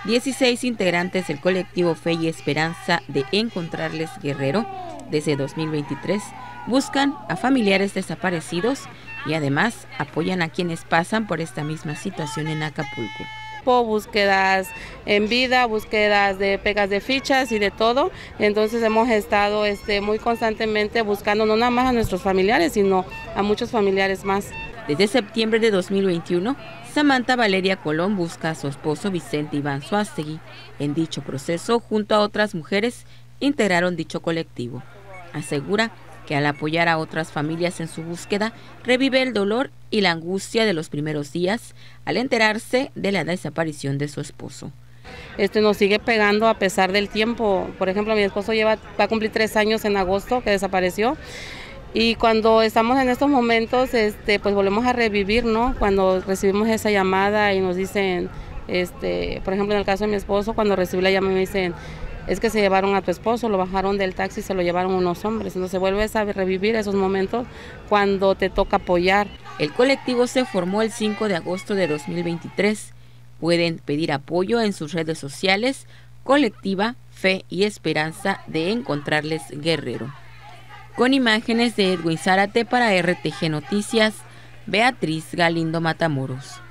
16 integrantes del colectivo Fe y Esperanza de Encontrarles Guerrero, desde 2023, buscan a familiares desaparecidos y además apoyan a quienes pasan por esta misma situación en Acapulco. Búsquedas en vida, búsquedas de pegas de fichas y de todo. Entonces hemos estado muy constantemente buscando no nada más a nuestros familiares, sino a muchos familiares más. Desde septiembre de 2021, Samantha Valeria Colón busca a su esposo Vicente Iván Suástegui. En dicho proceso, junto a otras mujeres, integraron dicho colectivo. Asegura que al apoyar a otras familias en su búsqueda, revive el dolor y la angustia de los primeros días al enterarse de la desaparición de su esposo. Nos sigue pegando a pesar del tiempo. Por ejemplo, mi esposo va a cumplir 3 años en agosto que desapareció. Y cuando estamos en estos momentos, pues volvemos a revivir, ¿no? Cuando recibimos esa llamada y nos dicen, por ejemplo, en el caso de mi esposo, cuando recibí la llamada me dicen, es que se llevaron a tu esposo, lo bajaron del taxi y se lo llevaron unos hombres. Entonces vuelves a revivir esos momentos cuando te toca apoyar. El colectivo se formó el 5 de agosto de 2023. Pueden pedir apoyo en sus redes sociales, Colectiva Fe y Esperanza de Encontrarles Guerrero. Con imágenes de Edwin Zárate para RTG Noticias, Beatriz Galindo Matamoros.